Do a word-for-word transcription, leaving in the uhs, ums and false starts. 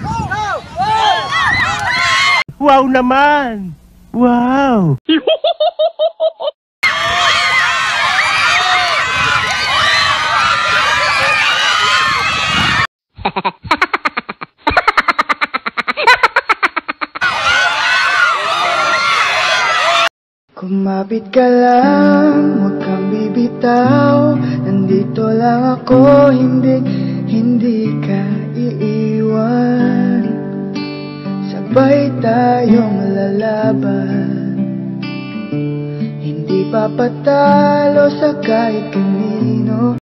Wow naman! Wow! Kumapit ka lang, huwag kang bibitaw. Nandito lang ako, hindi, hindi ka iiwan. Sabay tayong lalaban, hindi papatalo sa kahit kanino.